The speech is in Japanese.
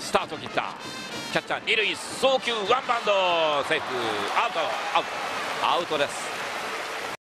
スタート切った。キャッチャー二塁送球ワンバウンドセーフ。アウトです。